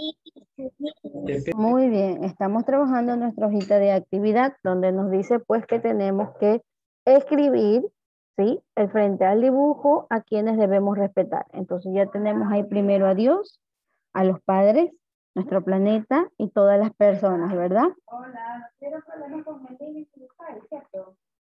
Muy bien, estamos trabajando en nuestra hojita de actividad donde nos dice pues que tenemos que escribir, ¿sí? El frente al dibujo a quienes debemos respetar. Entonces ya tenemos ahí primero a Dios, a los padres, nuestro planeta y todas las personas, ¿verdad? Hola, ¿tienes problemas con el niño y su padre, cierto?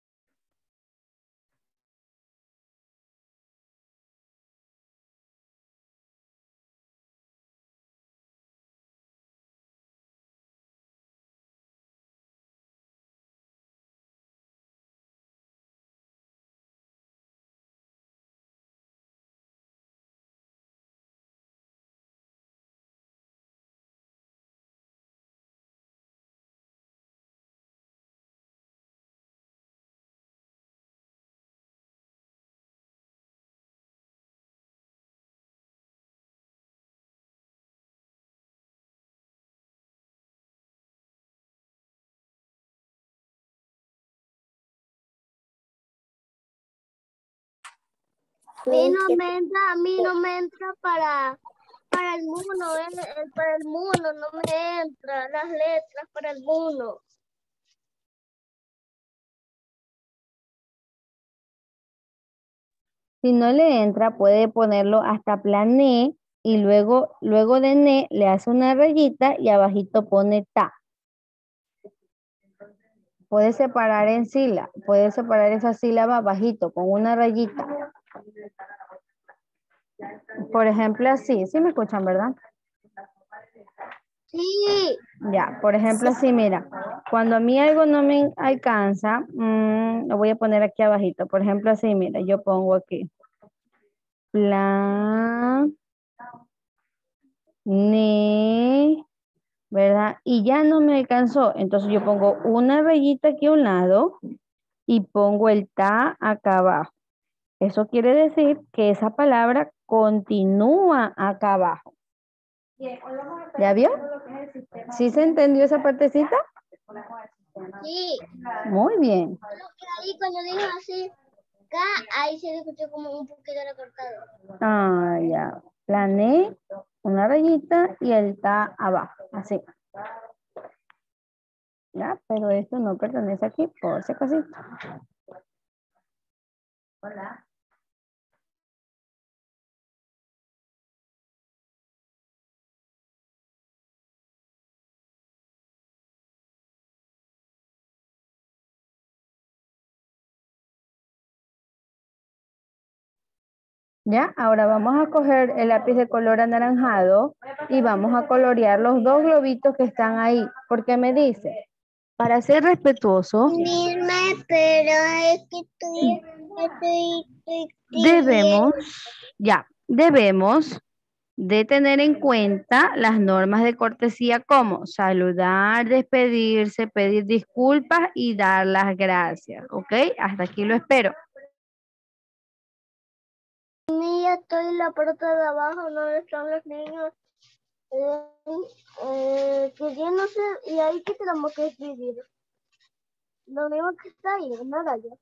A mí no me entra para el mono, para el mono no me entra las letras para el mono. Si no le entra, puede ponerlo hasta plan E y luego de NE le hace una rayita y abajito pone ta. Puede separar en sílaba, puede separar esa sílaba bajito con una rayita. Por ejemplo, así, sí me escuchan, ¿verdad? Sí. Ya, por ejemplo, así, mira, cuando a mí algo no me alcanza, lo voy a poner aquí abajito. Por ejemplo, así, mira, yo pongo aquí. Plan, ne, ¿verdad? Y ya no me alcanzó. Entonces yo pongo una rayita aquí a un lado y pongo el ta acá abajo. Eso quiere decir que esa palabra continúa acá abajo. ¿Ya vio? ¿Sí se entendió esa partecita? Sí. Muy bien. Ahí cuando dijo así, K, ahí se escuchó como un poquito recortado. Ah, ya. Plané, una rayita y el ta abajo. Así. Ya, pero esto no pertenece aquí, por si acaso. Hola. Ya, ahora vamos a coger el lápiz de color anaranjado y vamos a colorear los dos globitos que están ahí. Porque me dice, para ser respetuoso, Pero es que debemos, debemos de tener en cuenta las normas de cortesía como saludar, despedirse, pedir disculpas y dar las gracias. ¿Ok? Hasta aquí lo espero. ya estoy en la parte de abajo donde están los niños escribiéndose y ahí que tenemos que escribir. Lo mismo que está ahí, nada ya.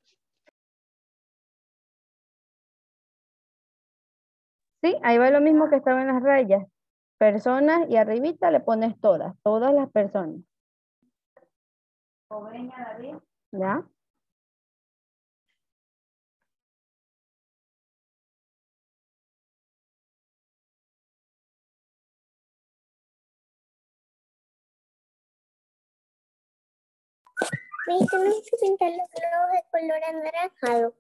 Sí, ahí va lo mismo que estaba en las rayas. Personas y arribita le pones todas las personas. ¿Ya? Me tenemos que pintar los globos de color anaranjado.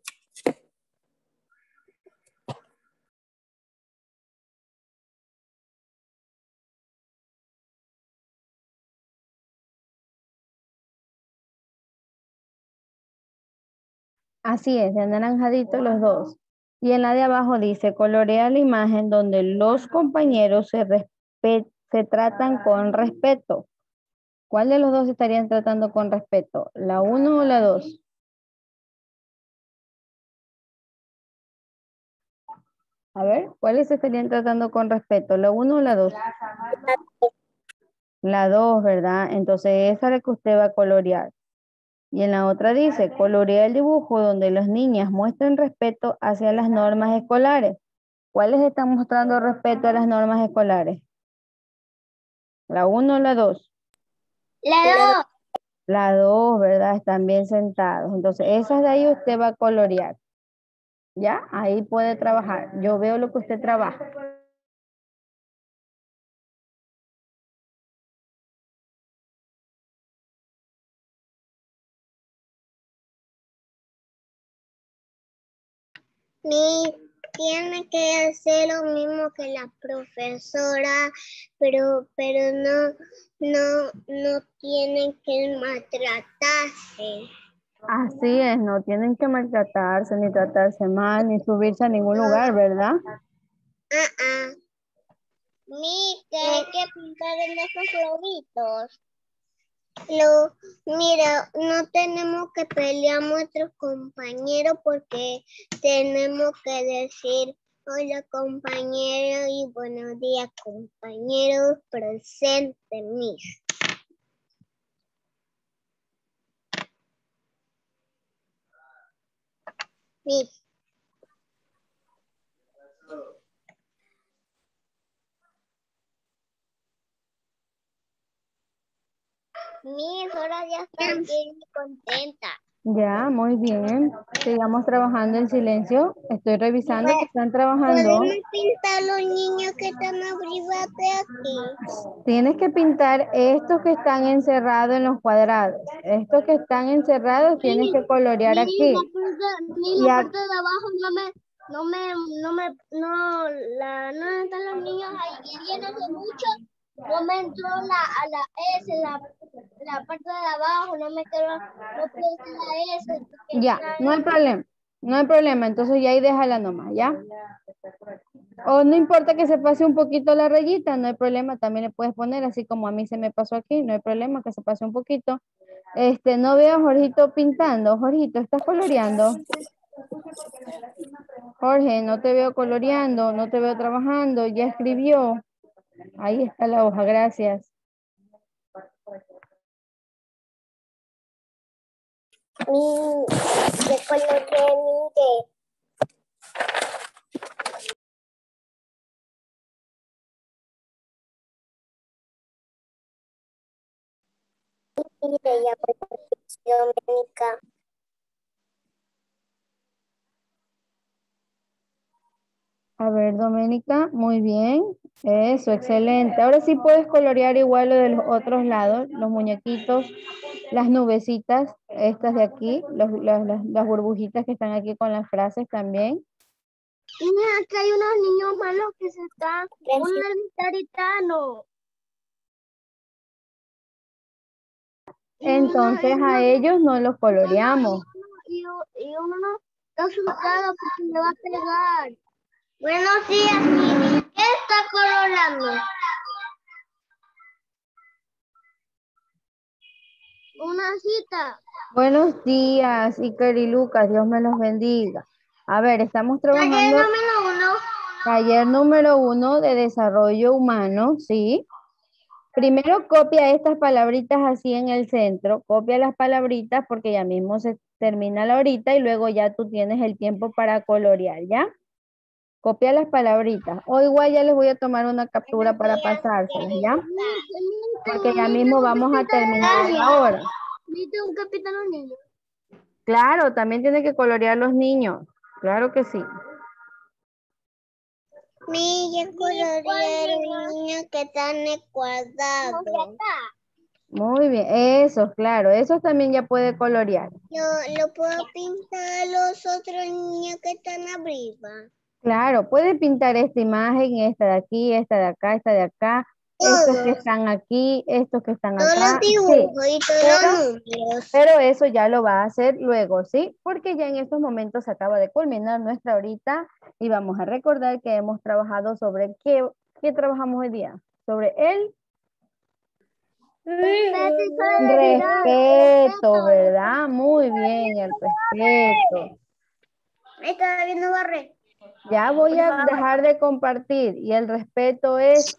Así es, de anaranjadito los dos. Y en la de abajo dice, colorea la imagen donde los compañeros se tratan con respeto. ¿Cuál de los dos estarían tratando con respeto? ¿La uno o la dos? A ver, ¿cuáles estarían tratando con respeto? ¿La uno o la dos? La dos, ¿verdad? Entonces esa es la que usted va a colorear. Y en la otra dice, colorea el dibujo donde las niñas muestran respeto hacia las normas escolares. ¿Cuáles están mostrando respeto a las normas escolares? ¿La 1 o la 2? La 2. La 2, ¿verdad? Están bien sentados. Entonces, esas de ahí usted va a colorear. ¿Ya? Ahí puede trabajar. Yo veo lo que usted trabaja. Tiene que hacer lo mismo que la profesora, pero no tienen que maltratarse. Así es, no tienen que maltratarse, ni tratarse mal, ni subirse a ningún lugar, ¿verdad? Que hay que pintar en esos globitos. Mira, no tenemos que pelear a nuestros compañeros porque tenemos que decir hola compañero y buenos días compañeros presentes, Miss. Miss. Miss, ahora ya estoy bien contenta. Ya, muy bien. Sigamos trabajando en silencio. Estoy revisando que están trabajando. ¿Podemos pintar los niños que están arriba de aquí? Tienes que pintar estos que están encerrados en los cuadrados. Estos que están encerrados tienes que colorear aquí. La parte de abajo no están los niños ahí llenos de mucho. No me entró a la S, la parte de abajo, no puedo hacer la S. Ya, no hay problema. No hay problema, entonces ya ahí déjala nomás, ¿ya? O no importa que se pase un poquito la rayita, no hay problema, también le puedes poner, así como a mí se me pasó aquí, no hay problema que se pase un poquito. No veo a Jorgito pintando. Jorgito, ¿estás coloreando? Jorge, no te veo coloreando, no te veo trabajando, ya escribió. Ahí está la hoja, gracias. De coloreé, mire, ya perfección, Mónica. A ver, Doménica, muy bien. Eso, excelente. Ahora sí puedes colorear igual lo de los otros lados, los muñequitos, las nubecitas, estas de aquí, las burbujitas que están aquí con las frases también. Mira, que hay unos niños malos que se están gritando. Entonces a ellos no los coloreamos. Y uno no está asustado porque le va a pegar. Buenos días, niña. ¿Qué está coloreando? Una cita. Buenos días, Iker y Lucas, Dios me los bendiga. A ver, estamos Taller trabajando número 1. taller número 1 de desarrollo humano, ¿sí? Primero copia estas palabritas así en el centro, copia las palabritas porque ya mismo se termina la horita y luego ya tú tienes el tiempo para colorear, ¿ya? Copia las palabritas. O igual ya les voy a tomar una captura para pasárselas, ¿ya? Porque ya mismo vamos a terminar la hora. ¿Viste un capitán los niños? Claro, también tiene que colorear los niños. Claro que sí. Mira, coloreé los niños que están guardados. Muy bien, esos, claro, esos también ya puede colorear. Lo puedo pintar los otros niños que están arriba. Claro, puede pintar esta imagen, esta de aquí, esta de acá, esta de acá, estos que están aquí, estos que están Todos acá. los dibujos y todos los números. Pero eso ya lo va a hacer luego, ¿sí? Porque ya en estos momentos acaba de culminar nuestra horita y vamos a recordar que hemos trabajado sobre qué trabajamos hoy día. Sobre el respeto, ¿verdad? Muy bien, el respeto. Todavía no barré. Ya voy a dejar de compartir y el respeto es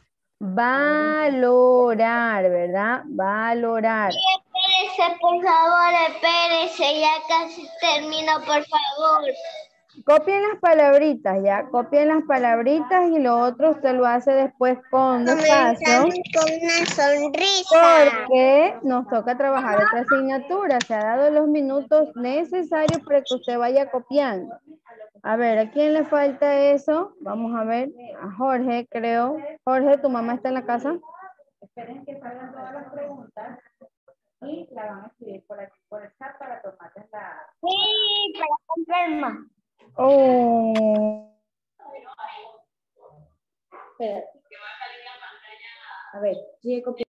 valorar, ¿verdad? Valorar. Espérese, por favor, espérese, ya casi termino, por favor. Copien las palabritas, ya. Copien las palabritas y lo otro usted lo hace después con despacio. Comenzamos con una sonrisa. Porque nos toca trabajar otra asignatura. Se ha dado los minutos necesarios para que usted vaya copiando. A ver, ¿a quién le falta eso? Vamos a ver. A Jorge, creo. Jorge, ¿tu mamá está en la casa? Esperen que salgan todas las preguntas y la van a escribir por aquí, por el chat para tomarles la... Sí, para comprar más. Oh. Espérate. A ver, sigue copiando.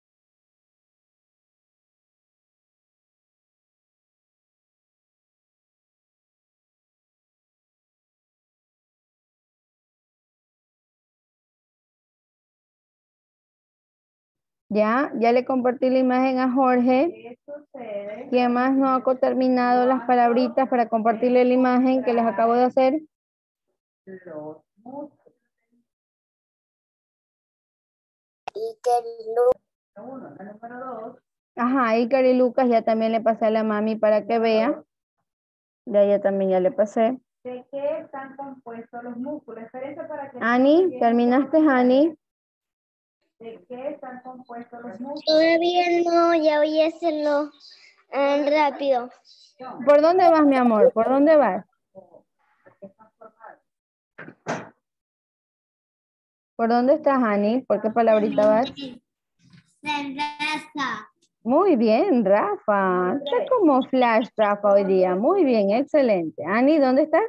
Ya le compartí la imagen a Jorge. ¿Quién más no ha terminado las palabritas para compartirle la imagen que les acabo de hacer? Ajá, Iker y Lucas ya también le pasé a la mami para que vea. Ya ella también ya le pasé. ¿De qué están compuestos los músculos? Espérense para que... Ani, ¿terminaste, Ani? ¿De qué están compuestos los músculos? Todavía no, ya voy a hacerlo rápido. ¿Por dónde vas, mi amor? ¿Por dónde vas? ¿Por dónde estás, Ani? ¿Por qué palabrita vas? Muy bien, Rafa. Está como flash, Rafa, hoy día. Muy bien, excelente. Ani, ¿dónde estás?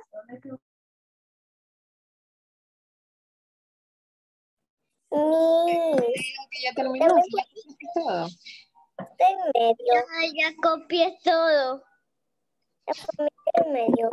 Ya terminó, ¿sí? Todo. Está en medio. Ya copié todo. Ya formé en medio.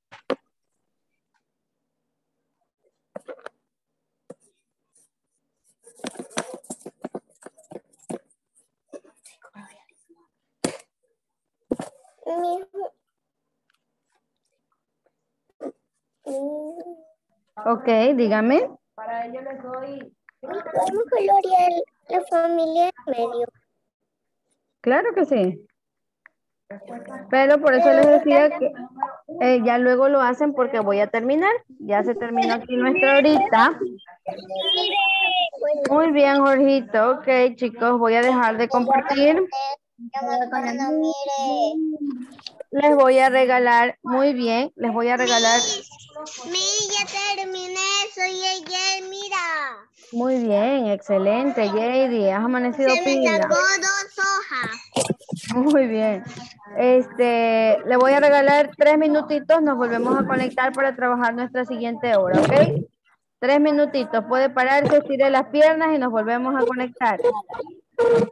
Ok, dígame. Para ello les doy... ¿Podemos colorear la familia en medio? Claro que sí. Pero por eso les decía que ya luego lo hacen porque voy a terminar. Ya se terminó aquí nuestra horita. Muy bien, Jorgito. Ok, chicos, voy a dejar de compartir. Les voy a regalar, muy bien, les voy a regalar. Ya terminé, soy ella, mira. Muy bien, excelente, JD. Has amanecido Se me pila. sacó 2 hojas. Muy bien. Le voy a regalar 3 minutitos. Nos volvemos a conectar para trabajar nuestra siguiente hora, ¿ok? 3 minutitos. Puede pararse, estire las piernas y nos volvemos a conectar.